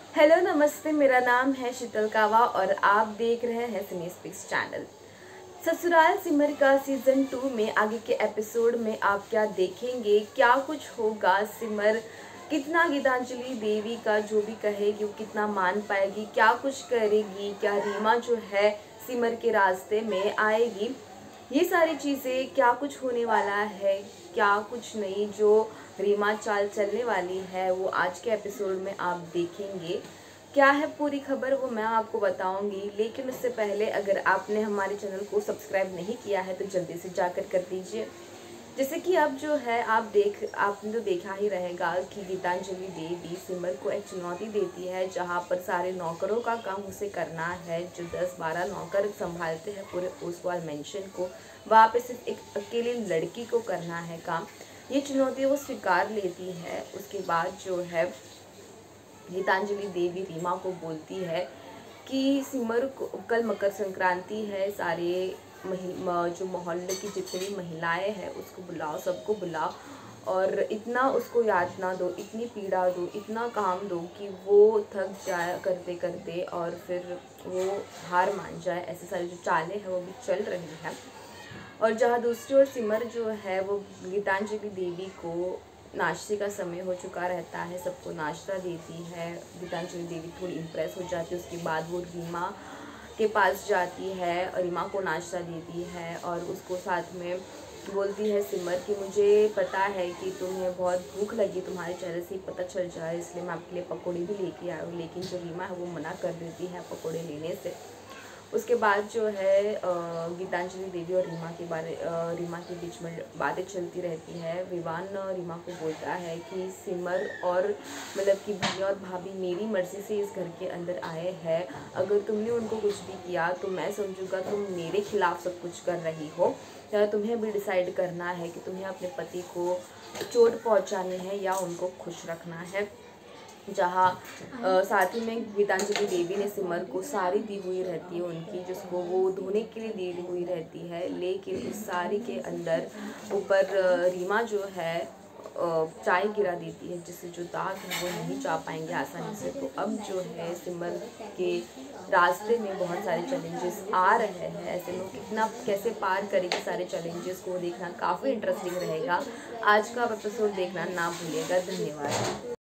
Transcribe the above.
Hello नमस्ते, मेरा नाम है शीतल कावा और आप देख रहे हैं सिने स्पीक्स चैनल। ससुराल सिमर का सीजन 2 में आगे के एपिसोड में आप क्या देखेंगे, क्या कुछ होगा, सिमर कितना गीतांजलि देवी का जो भी कहेगी वो कितना मान पाएगी, क्या कुछ करेगी, क्या रीमा जो है सिमर के रास्ते में आएगी, ये सारी चीज़ें क्या कुछ होने वाला है, क्या कुछ नहीं जो रीमा चाल चलने वाली है वो आज के एपिसोड में आप देखेंगे। क्या है पूरी खबर वो मैं आपको बताऊंगी, लेकिन उससे पहले अगर आपने हमारे चैनल को सब्सक्राइब नहीं किया है तो जल्दी से जाकर कर दीजिए। जैसे कि अब जो है आपने तो देखा ही रहेगा कि गीतांजलि देवी सिमर को एक चुनौती देती है, जहाँ पर सारे नौकरों का काम उसे करना है, जो 10-12 नौकर संभालते हैं पूरे ओसवाल मेंशन को, वहाँ पे सिर्फ एक अकेली लड़की को करना है काम। ये चुनौती वो स्वीकार लेती है। उसके बाद जो है गीतांजलि देवी रीमा को बोलती है कि सिमर को कल मकर संक्रांति है, सारे जो मोहल्ले की जितनी महिलाएं हैं उसको बुलाओ, सबको बुलाओ और इतना उसको यातना दो, इतनी पीड़ा दो, इतना काम दो कि वो थक जाए करते करते और फिर वो हार मान जाए। ऐसे सारी जो चालें हैं वो भी चल रही हैं। और जहाँ दूसरी ओर सिमर जो है वो गीतांजलि देवी को नाश्ते का समय हो चुका रहता है, सबको नाश्ता देती है। गीतांजलि देवी थोड़ी इम्प्रेस हो जाती है। उसके बाद वो रीमा के पास जाती है और रीमा को नाश्ता देती है और उसको साथ में बोलती है सिमर कि मुझे पता है कि तुम्हें बहुत भूख लगी, तुम्हारे चेहरे से ही पता चल जाए, इसलिए मैं आपके लिए पकौड़े भी लेके आई हूँ। लेकिन जो रीमा है वो मना कर देती है पकौड़े लेने से। उसके बाद जो है गीतांजलि देवी और रीमा के बीच में बातें चलती रहती है। विवान रीमा को बोलता है कि सिमर और मतलब कि भैया और भाभी मेरी मर्ज़ी से इस घर के अंदर आए हैं, अगर तुमने उनको कुछ भी किया तो मैं समझूंगा तुम मेरे खिलाफ सब कुछ कर रही हो, या तुम्हें भी डिसाइड करना है कि तुम्हें अपने पति को चोट पहुंचानी है या उनको खुश रखना है। जहाँ साथ ही में गीतांजलि देवी ने सिमर को साड़ी दी हुई रहती है उनकी, जिसको वो धोने के लिए दी हुई रहती है, लेकिन उस साड़ी के अंदर ऊपर रीमा जो है चाय गिरा देती है, जिससे जो दाग है वो नहीं जा पाएंगे आसानी से। तो अब जो है सिमर के रास्ते में बहुत सारे चैलेंजेस आ रहे हैं। ऐसे में कितना कैसे पार करेगी सारे चैलेंजेस को देखना काफ़ी इंटरेस्टिंग रहेगा। आज का एपिसोड देखना ना भूलिएगा। धन्यवाद।